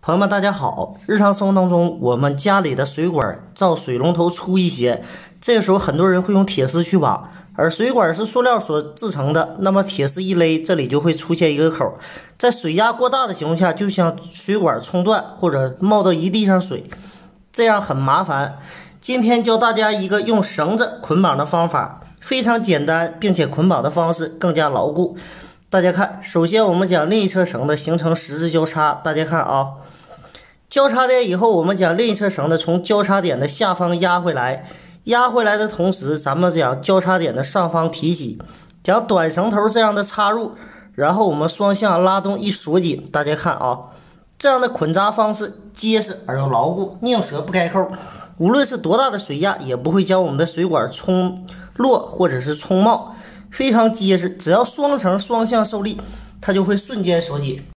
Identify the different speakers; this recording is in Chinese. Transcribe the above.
Speaker 1: 朋友们，大家好！日常生活当中，我们家里的水管造水龙头粗一些，这个时候很多人会用铁丝去绑，而水管是塑料所制成的，那么铁丝一勒，这里就会出现一个口，在水压过大的情况下，就像水管冲断或者冒到一地上水，这样很麻烦。今天教大家一个用绳子捆绑的方法，非常简单，并且捆绑的方式更加牢固。大家看，首先我们将另一侧绳子形成十字交叉，大家看啊，交叉点以后，我们将另一侧绳子从交叉点的下方压回来，压回来的同时，咱们将交叉点的上方提起，将短绳头这样的插入，然后我们双向拉动一锁紧，大家看啊，这样的捆扎方式结实而又牢固，宁折不开扣，无论是多大的水压，也不会将我们的水管冲落或者是冲冒，非常结实，只要双层双向受力，它就会瞬间锁紧。